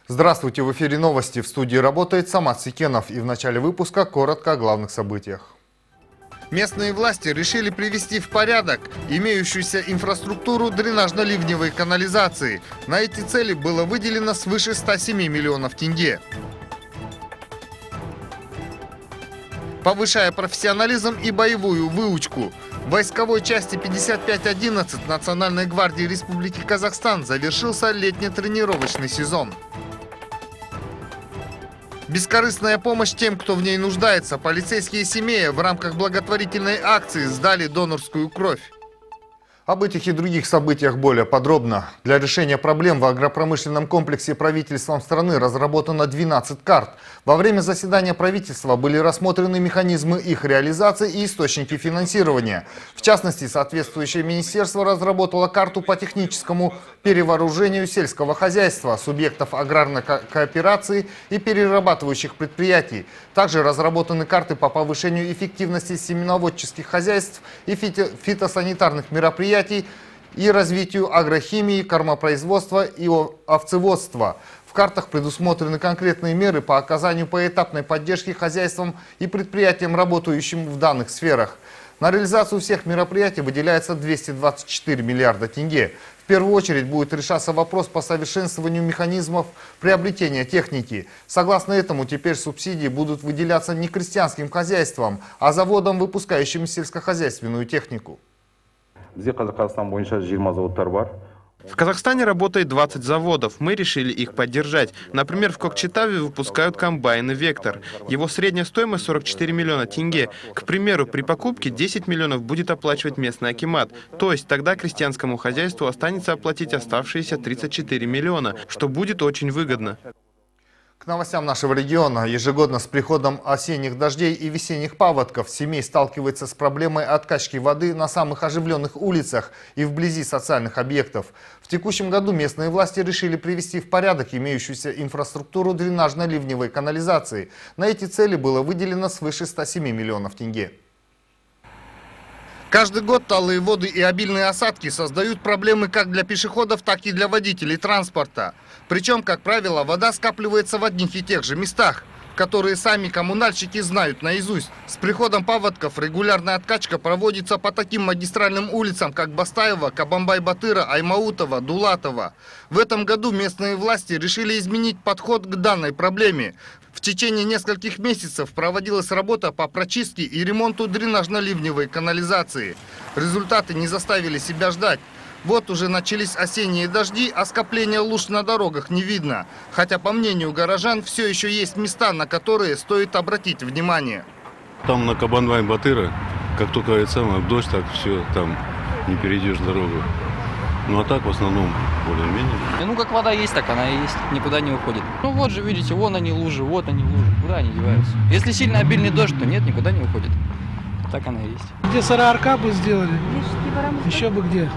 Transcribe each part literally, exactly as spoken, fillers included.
Здравствуйте, в эфире новости. В студии работает Самат Сикенов. И в начале выпуска коротко о главных событиях. Местные власти решили привести в порядок имеющуюся инфраструктуру дренажно-ливневой канализации. На эти цели было выделено свыше ста семи миллионов тенге. Повышая профессионализм и боевую выучку, в войсковой части пятьдесят пять одиннадцать Национальной гвардии Республики Казахстан завершился летне-тренировочный сезон. Бескорыстная помощь тем, кто в ней нуждается. Полицейские семьи в рамках благотворительной акции сдали донорскую кровь. Об этих и других событиях более подробно. Для решения проблем в агропромышленном комплексе правительством страны разработано двенадцать карт. Во время заседания правительства были рассмотрены механизмы их реализации и источники финансирования. В частности, соответствующее министерство разработало карту по техническому перевооружению сельского хозяйства, субъектов аграрной ко- кооперации и перерабатывающих предприятий. Также разработаны карты по повышению эффективности семеноводческих хозяйств и фито- фитосанитарных мероприятий и развитию агрохимии, кормопроизводства и овцеводства. В картах предусмотрены конкретные меры по оказанию поэтапной поддержки хозяйствам и предприятиям, работающим в данных сферах. На реализацию всех мероприятий выделяется двести двадцать четыре миллиарда тенге. В первую очередь будет решаться вопрос по совершенствованию механизмов приобретения техники. Согласно этому, теперь субсидии будут выделяться не крестьянским хозяйствам, а заводам, выпускающим сельскохозяйственную технику. В Казахстане работает двадцать заводов. Мы решили их поддержать. Например, в Кокчетаве выпускают комбайны «Вектор». Его средняя стоимость сорок четыре миллиона тенге. К примеру, при покупке десять миллионов будет оплачивать местный акимат. То есть тогда крестьянскому хозяйству останется оплатить оставшиеся тридцать четыре миллиона, что будет очень выгодно. К новостям нашего региона. Ежегодно с приходом осенних дождей и весенних паводков семей сталкивается с проблемой откачки воды на самых оживленных улицах и вблизи социальных объектов. В текущем году местные власти решили привести в порядок имеющуюся инфраструктуру дренажно-ливневой канализации. На эти цели было выделено свыше ста семи миллионов тенге. Каждый год талые воды и обильные осадки создают проблемы как для пешеходов, так и для водителей транспорта. Причем, как правило, вода скапливается в одних и тех же местах, которые сами коммунальщики знают наизусть. С приходом паводков регулярная откачка проводится по таким магистральным улицам, как Бастаева, Кабанбай-Батыра, Аймаутова, Дулатова. В этом году местные власти решили изменить подход к данной проблеме. В течение нескольких месяцев проводилась работа по прочистке и ремонту дренажно-ливневой канализации. Результаты не заставили себя ждать. Вот уже начались осенние дожди, а скопления луж на дорогах не видно. Хотя, по мнению горожан, все еще есть места, на которые стоит обратить внимание. Там на Кабанбай-Батыра, как только это самое, дождь, так все, там не перейдешь дорогу. Ну а так в основном более-менее. Ну как вода есть, так она и есть, никуда не уходит. Ну вот же, видите, вон они лужи, вот они лужи, куда они деваются. Если сильно обильный дождь, то нет, никуда не уходит. Так она и есть. Где Сараарка бы сделали, еще бы где.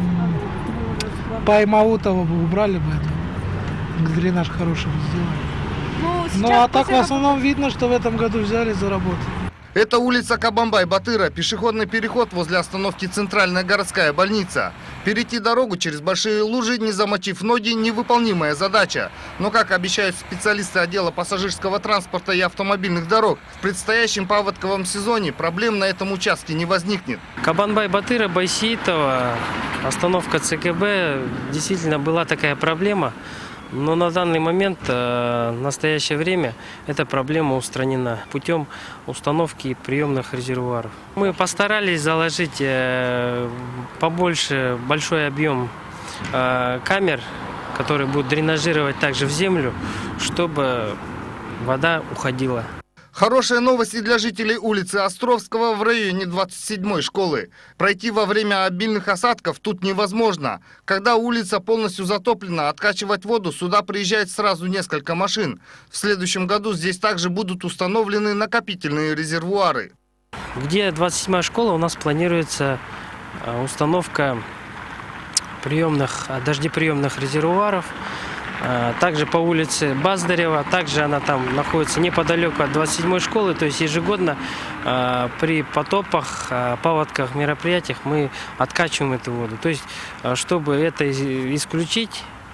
По Аймаутово бы убрали бы это. Дренаж хороший бы сделали. Ну, ну а так в основном видно, что в этом году взяли за работу. Это улица Кабанбай-Батыра, пешеходный переход возле остановки Центральная городская больница. Перейти дорогу через большие лужи, не замочив ноги, невыполнимая задача. Но, как обещают специалисты отдела пассажирского транспорта и автомобильных дорог, в предстоящем паводковом сезоне проблем на этом участке не возникнет. Кабанбай-Батыра, Байсеитова, остановка ЦКБ, действительно была такая проблема. Но на данный момент, в настоящее время, эта проблема устранена путем установки приемных резервуаров. Мы постарались заложить побольше, большой объем камер, которые будут дренажировать также в землю, чтобы вода уходила. Хорошая новость и для жителей улицы Островского в районе двадцать седьмой школы. Пройти во время обильных осадков тут невозможно. Когда улица полностью затоплена, откачивать воду сюда приезжает сразу несколько машин. В следующем году здесь также будут установлены накопительные резервуары. Где двадцать седьмая школа, у нас планируется установка приемных, дождеприемных резервуаров. Также по улице Баздарева, также она там находится неподалеку от двадцать седьмой школы, то есть ежегодно э, при потопах, э, паводках, мероприятиях мы откачиваем эту воду. То есть, э, чтобы это исключить,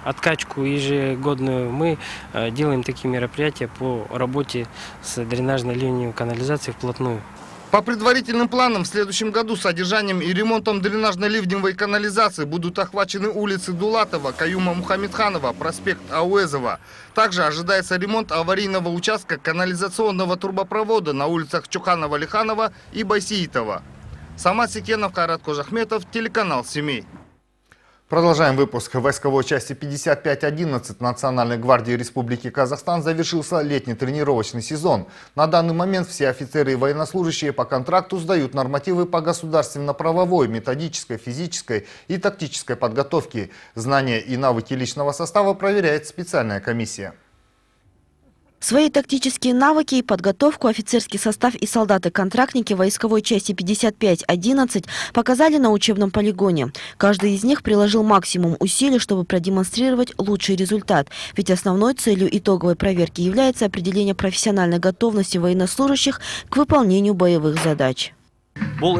откачку ежегодную, мы э, делаем такие мероприятия по работе с дренажной ливневой канализацией вплотную. По предварительным планам, в следующем году содержанием и ремонтом дренажно-ливневой канализации будут охвачены улицы Дулатова, Каюма Мухамедханова, проспект Ауэзова. Также ожидается ремонт аварийного участка канализационного трубопровода на улицах Чуханова-Лиханова и Байсиитова. Самат Секенов, Кайрат Кожахметов, телеканал «Семей». Продолжаем выпуск. В войсковой части пятьдесят пять одиннадцать Национальной гвардии Республики Казахстан завершился летний тренировочный сезон. На данный момент все офицеры и военнослужащие по контракту сдают нормативы по государственно-правовой, методической, физической и тактической подготовке. Знания и навыки личного состава проверяет специальная комиссия. Свои тактические навыки и подготовку офицерский состав и солдаты-контрактники войсковой части пятьдесят пять одиннадцать показали на учебном полигоне. Каждый из них приложил максимум усилий, чтобы продемонстрировать лучший результат. Ведь основной целью итоговой проверки является определение профессиональной готовности военнослужащих к выполнению боевых задач. В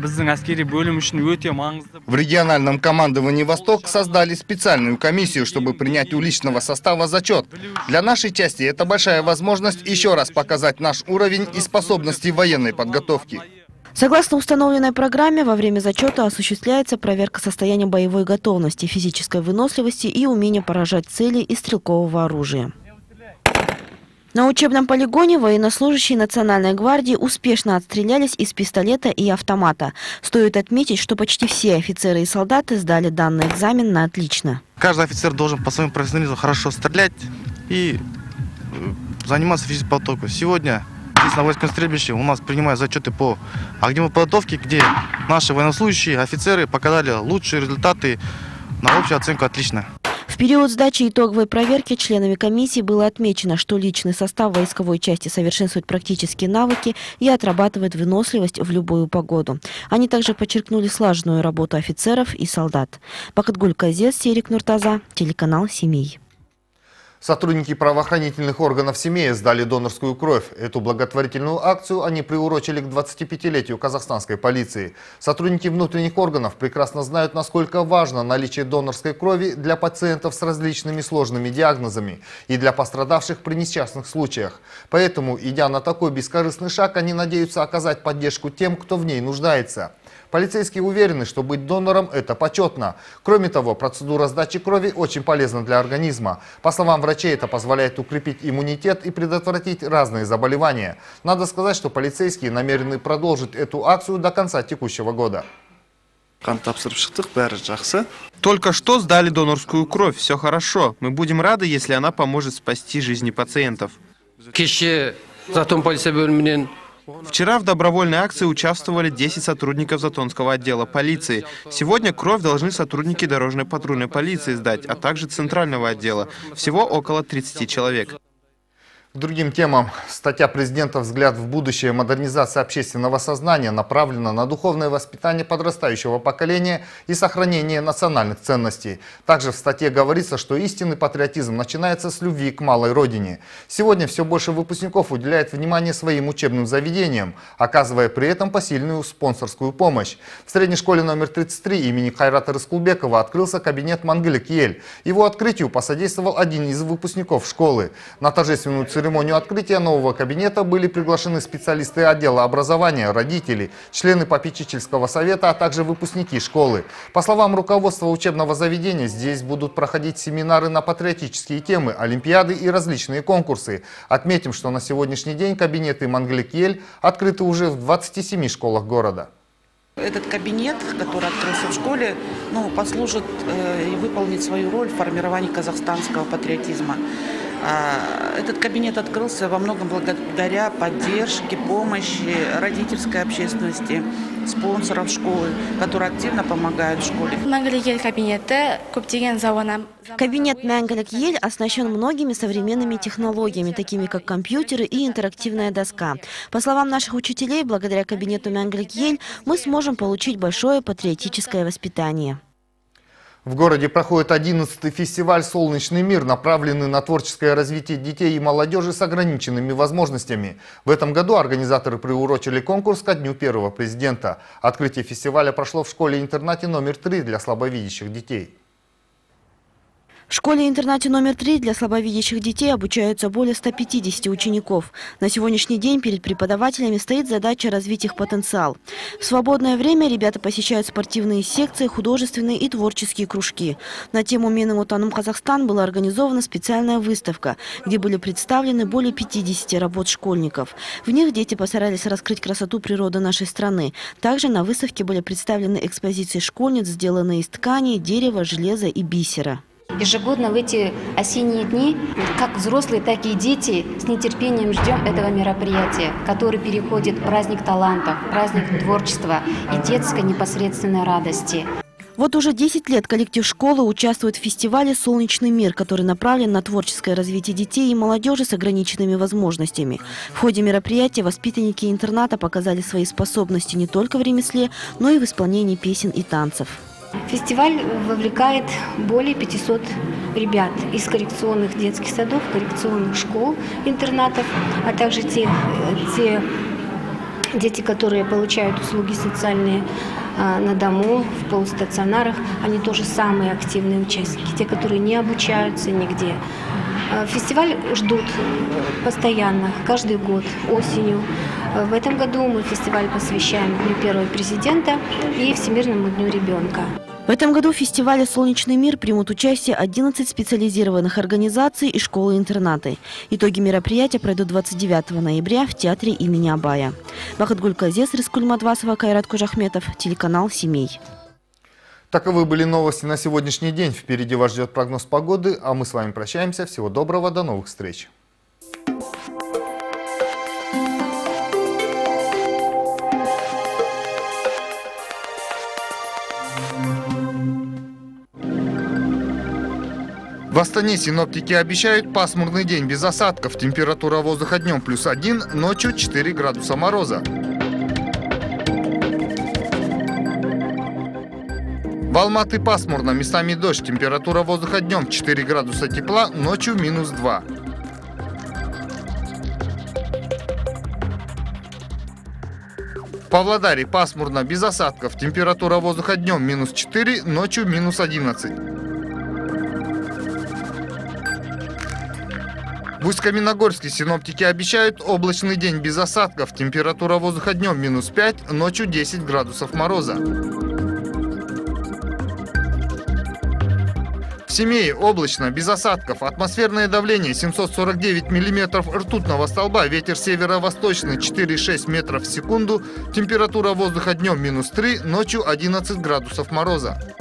региональном командовании «Восток» создали специальную комиссию, чтобы принять у личного состава зачет. Для нашей части это большая возможность еще раз показать наш уровень и способности военной подготовки. Согласно установленной программе, во время зачета осуществляется проверка состояния боевой готовности, физической выносливости и умения поражать цели из стрелкового оружия. На учебном полигоне военнослужащие Национальной гвардии успешно отстрелялись из пистолета и автомата. Стоит отметить, что почти все офицеры и солдаты сдали данный экзамен на отлично. Каждый офицер должен по своему профессионализму хорошо стрелять и заниматься физической подготовкой. Сегодня здесь на воинском стрельбище у нас принимают зачеты по огневой подготовке, где наши военнослужащие, офицеры показали лучшие результаты на общую оценку «отлично». В период сдачи итоговой проверки членами комиссии было отмечено, что личный состав войсковой части совершенствует практические навыки и отрабатывает выносливость в любую погоду. Они также подчеркнули слаженную работу офицеров и солдат. Бакытгуль Казес, Серик Нуртаза, телеканал «Семей». Сотрудники правоохранительных органов Семеи сдали донорскую кровь. Эту благотворительную акцию они приурочили к двадцатипятилетию казахстанской полиции. Сотрудники внутренних органов прекрасно знают, насколько важно наличие донорской крови для пациентов с различными сложными диагнозами и для пострадавших при несчастных случаях. Поэтому, идя на такой бескорыстный шаг, они надеются оказать поддержку тем, кто в ней нуждается. Полицейские уверены, что быть донором – это почетно. Кроме того, процедура сдачи крови очень полезна для организма. По словам врачей, это позволяет укрепить иммунитет и предотвратить разные заболевания. Надо сказать, что полицейские намерены продолжить эту акцию до конца текущего года. Только что сдали донорскую кровь, все хорошо. Мы будем рады, если она поможет спасти жизни пациентов. Вчера в добровольной акции участвовали десять сотрудников Затонского отдела полиции. Сегодня кровь должны сотрудники дорожной патрульной полиции сдать, а также Центрального отдела. Всего около тридцати человек. К другим темам. Статья президента «Взгляд в будущее. Модернизация общественного сознания» направлена на духовное воспитание подрастающего поколения и сохранение национальных ценностей. Также в статье говорится, что истинный патриотизм начинается с любви к малой родине. Сегодня все больше выпускников уделяет внимание своим учебным заведениям, оказывая при этом посильную спонсорскую помощь. В средней школе номер тридцать три имени Хайрата Рыскулбекова открылся кабинет «Мангылик Ель». Его открытию посодействовал один из выпускников школы. На торжественную церемонию В церемонию открытия нового кабинета были приглашены специалисты отдела образования, родители, члены попечительского совета, а также выпускники школы. По словам руководства учебного заведения, здесь будут проходить семинары на патриотические темы, олимпиады и различные конкурсы. Отметим, что на сегодняшний день кабинеты «Мангылик Ель» открыты уже в двадцати семи школах города. Этот кабинет, который открылся в школе, ну, послужит э, и выполнит свою роль в формировании казахстанского патриотизма. Этот кабинет открылся во многом благодаря поддержке, помощи родительской общественности, спонсоров школы, которые активно помогают в школе. Кабинет «Мангылик Ель» оснащен многими современными технологиями, такими как компьютеры и интерактивная доска. По словам наших учителей, благодаря кабинету «Мангылик Ель» мы сможем получить большое патриотическое воспитание. В городе проходит одиннадцатый фестиваль «Солнечный мир», направленный на творческое развитие детей и молодежи с ограниченными возможностями. В этом году организаторы приурочили конкурс ко дню первого президента. Открытие фестиваля прошло в школе-интернате номер три для слабовидящих детей. В школе-интернате номер три для слабовидящих детей обучаются более ста пятидесяти учеников. На сегодняшний день перед преподавателями стоит задача развить их потенциал. В свободное время ребята посещают спортивные секции, художественные и творческие кружки. На тему «Менің отаным Казахстан» была организована специальная выставка, где были представлены более пятидесяти работ школьников. В них дети постарались раскрыть красоту природы нашей страны. Также на выставке были представлены экспозиции школьниц, сделанные из ткани, дерева, железа и бисера. Ежегодно в эти осенние дни, как взрослые, так и дети, с нетерпением ждем этого мероприятия, который переходит в праздник талантов, праздник творчества и детской непосредственной радости. Вот уже десять лет коллектив школы участвует в фестивале «Солнечный мир», который направлен на творческое развитие детей и молодежи с ограниченными возможностями. В ходе мероприятия воспитанники интерната показали свои способности не только в ремесле, но и в исполнении песен и танцев. Фестиваль вовлекает более пятисот ребят из коррекционных детских садов, коррекционных школ, интернатов, а также те, те дети, которые получают услуги социальные на дому, в полустационарах, они тоже самые активные участники, те, которые не обучаются нигде. Фестиваль ждут постоянно, каждый год, осенью. В этом году мы фестиваль посвящаем Дню первого президента и Всемирному дню ребенка. В этом году в фестивале «Солнечный мир» примут участие одиннадцать специализированных организаций и школы-интернаты. Итоги мероприятия пройдут двадцать девятого ноября в театре имени Абая. Бахытгуль Казес, Рискуль Мадвасова, Кайрат Кожахметов, телеканал «Семей». Таковы были новости на сегодняшний день. Впереди вас ждет прогноз погоды, а мы с вами прощаемся. Всего доброго, до новых встреч. В Астане синоптики обещают пасмурный день без осадков. Температура воздуха днем плюс один, ночью четыре градуса мороза. В Алматы пасмурно, местами дождь. Температура воздуха днем четыре градуса тепла, ночью минус два. В Павлодаре пасмурно, без осадков. Температура воздуха днем минус четыре, ночью минус одиннадцать. В Усть-Каменогорске синоптики обещают облачный день без осадков. Температура воздуха днем минус пять, ночью десять градусов мороза. В Семее облачно, без осадков. Атмосферное давление семьсот сорок девять миллиметров ртутного столба. Ветер северо-восточный четыре и шесть метров в секунду. Температура воздуха днем минус три, ночью одиннадцать градусов мороза.